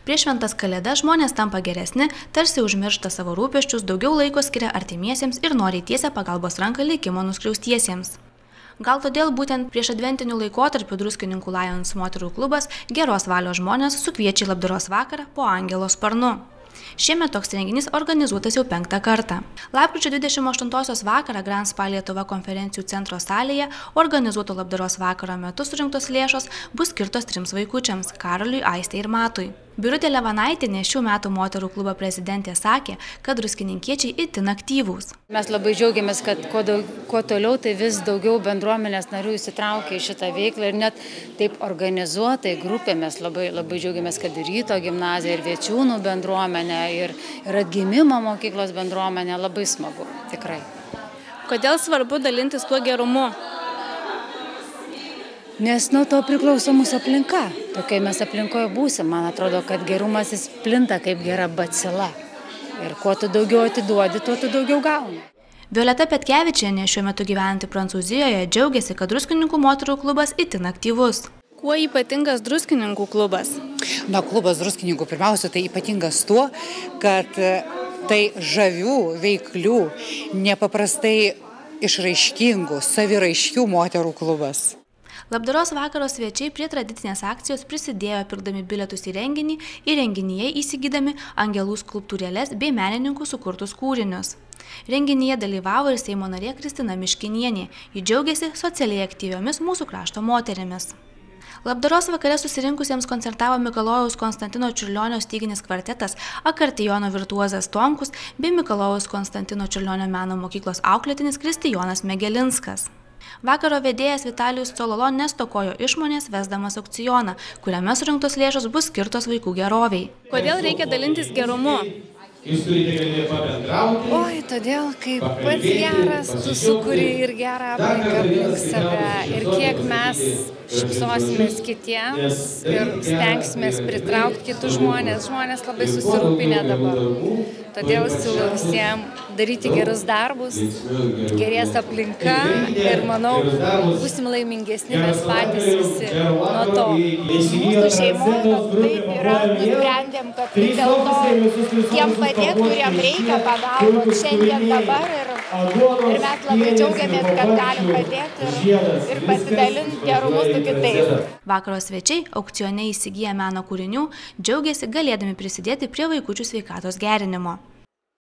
Prieš šventas kalėdas žmonės tampa geresni, tarsi užmiršta savo rūpesčius, daugiau laiko skiria artimiesiems ir noriai tiesia pagalbos ranką likimo nuskriaustiesiems. Gal todėl būtent prieš adventinių laikotarpių Druskininkų Lions moterų klubas geros valios žmonės sukviečia į labdaros vakarą po angelo sparnu. Šiemet toks renginys organizuotas jau 5. kartą. Lapkričio 28 vakarą Grand Spa Lietuva konferencijų centro salėje organizuoto labdaros vakaro metu surinktos lėšos bus skirtos 3 vaikučiams – Karoliui, Aistei ir Matui. Birutė Levanaitienė, šių metų moterų klubo prezidentė, sakė, kad druskininkiečiai itin aktyvūs. Mes labai džiaugiamės, kad kuo toliau, tai vis daugiau bendruomenės narių įsitraukia į šitą veiklą ir net taip organizuotai grupė. Mes labai džiaugiamės, kad ir Ryto gimnazija, ir Viečiūnų bendruomenė, ir atgimimo mokyklos bendruomenė. Labai smagu, tikrai. Kodėl svarbu dalintis tuo gerumu? Nes nuo to priklauso mūsų aplinka. Tokiai mes aplinkoje būsim. Man atrodo, kad gerumas jis plinta kaip gera bacila. Ir kuo tu daugiau atiduodi, tuo tu daugiau gauni. Violeta Petkevičienė, šiuo metu gyvenanti Prancūzijoje, džiaugiasi, kad Druskininkų moterų klubas itin aktyvus. Kuo ypatingas Druskininkų klubas? Klubas Druskininkų pirmiausia tai ypatingas tuo, kad tai žavių, veiklių, nepaprastai išraiškingų, saviraiškių moterų klubas. Labdaros vakaro svečiai prie tradicinės akcijos prisidėjo pirkdami bilietus į renginį ir renginyje įsigydami angelų skulptūrėles bei menininkų sukurtus kūrinius. Renginyje dalyvavo ir Seimo narė Kristina Miškinienė. Ji džiaugiasi socialiai aktyviomis mūsų krašto moterimis. Labdaros vakare susirinkusiems koncertavo Mikalojaus Konstantino Čiurlionio styginis kvartetas, akordeono virtuozas Tomkus bei Mikalojaus Konstantino Čiurlionio meno mokyklos auklėtinis Kristijonas Megelinskas. Vakaro vedėjas Vitalijus Cololo nestokojo išmonės vesdamas aukcioną, kuriame surinktos lėšos bus skirtos vaikų geroviai. Kodėl reikia dalintis gerumu? Oi, todėl, kai pats geras, tu sukuri ir gerą aplinką aplink save. Ir kiek mes šypsosimės kitiems ir stengsimės pritraukti kitus žmonės. Žmonės labai susirūpinę dabar. Todėl siūlau visiems daryti gerus darbus, gerės aplinka ir manau, būsim laimingesni mes patys visi nuo to. Mūsų šeimoje taip yra, nusprendėm, kad vis dėlto tiem padėt, kuriem reikia pagalbos šiandien dabar ir mes labai džiaugiamės, kad galim padėti ir pasidalinti gerumu su kitais. Vakaro svečiai aukcione įsigiję meno kūrinių džiaugiasi galėdami prisidėti prie vaikučių sveikatos gerinimo.